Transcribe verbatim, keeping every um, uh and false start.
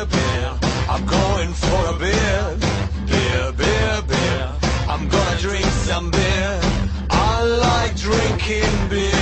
beer, beer. I'm going for a beer. Beer, beer, beer. I'm gonna drink some beer. I like drinking beer.